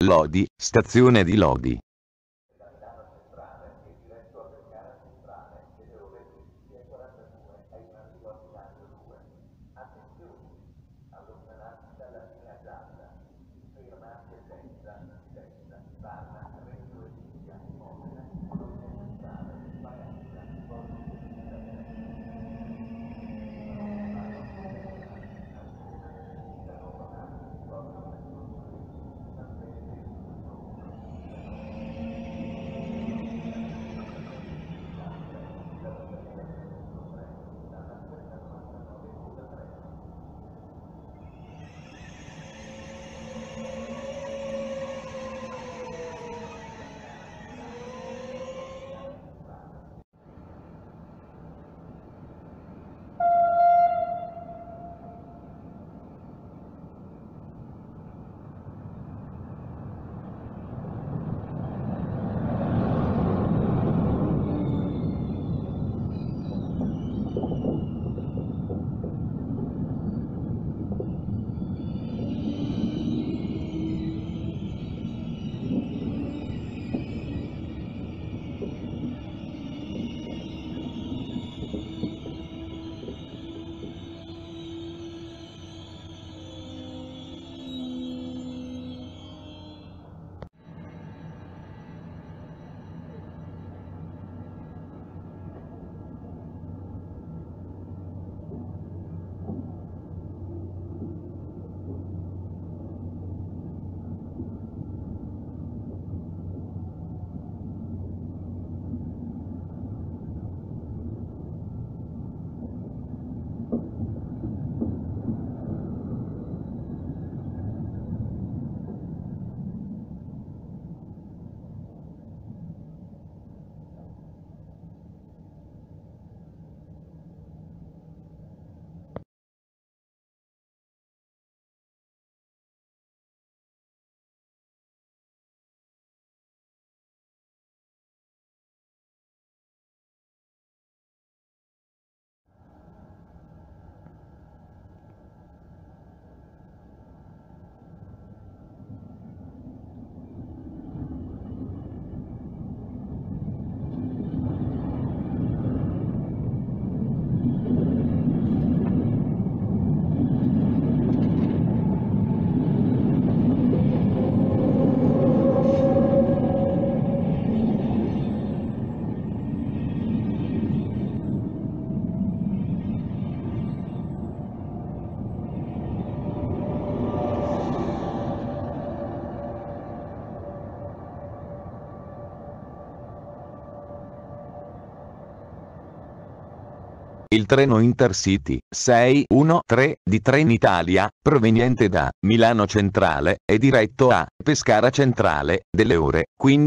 Lodi, stazione di Lodi. Il treno Intercity 613 di Trenitalia, proveniente da Milano Centrale, è diretto a Pescara Centrale, delle ore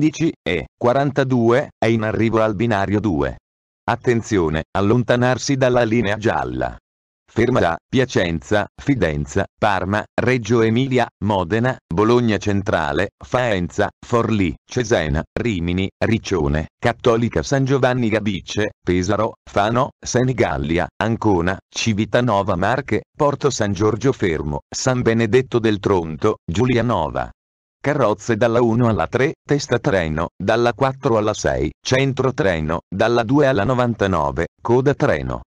15:42, è in arrivo al binario 2. Attenzione, allontanarsi dalla linea gialla. Ferma da Piacenza, Fidenza, Parma, Reggio Emilia, Modena, Bologna Centrale, Faenza, Forlì, Cesena, Rimini, Riccione, Cattolica San Giovanni Gabice, Pesaro, Fano, Senigallia, Ancona, Civitanova Marche, Porto San Giorgio Fermo, San Benedetto del Tronto, Giulianova. Carrozze dalla 1 alla 3, testa treno, dalla 4 alla 6, centro treno, dalla 2 alla 99, coda treno.